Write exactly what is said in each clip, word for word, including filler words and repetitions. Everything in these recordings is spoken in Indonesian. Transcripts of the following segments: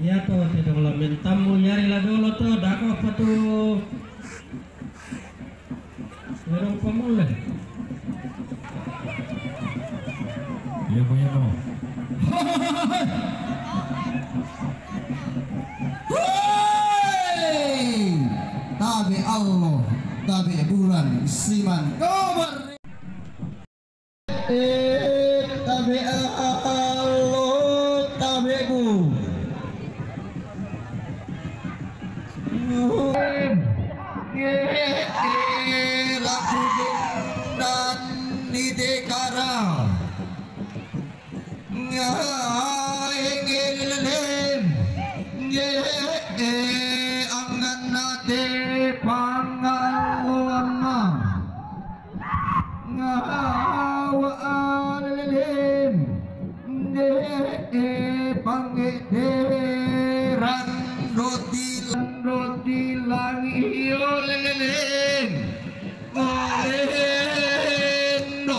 Ya tuh tidak lamin tamu yari la dulu tuh dako apa tuh Merong pamuleh. Iya punya no. Tabi Allah, tabi bulan siman kabar. Eh, tabi Allah, tabi bu. Laku dan nidekara ngaingilin ye angan nate pangalona ngawalilin ye pangederan rotilan rotilan iyo lilin ngolendo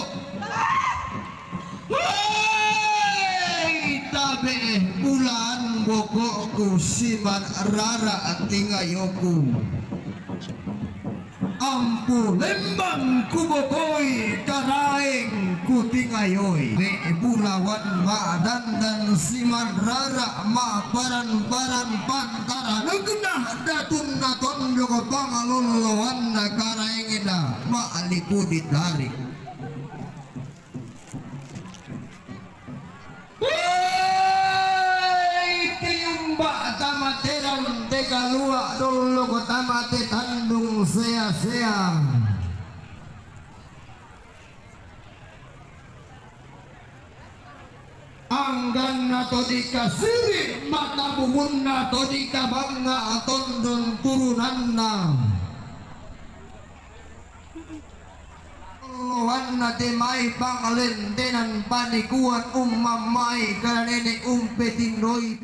tabe bulan bokokku siman rara tingayoku ampu lembang kubokoi karaeng ku tingayoy ne bulawan madan dan siman rara ma paran-paran pantara negenah datun naton joko pangaluluan na karaengena ma aliku ditarik. Mbak tamate rante kalua dulu ko tamate tandung sea-sea anggan nato dikasiri mata bumun nato dikabangga tondon turunanna Luan nate mai pangalentenan panikuan umamai karene umpeting roi.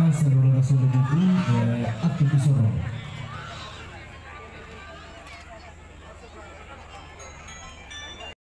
seluruh seluruh buku eh, Abdul Bisoro.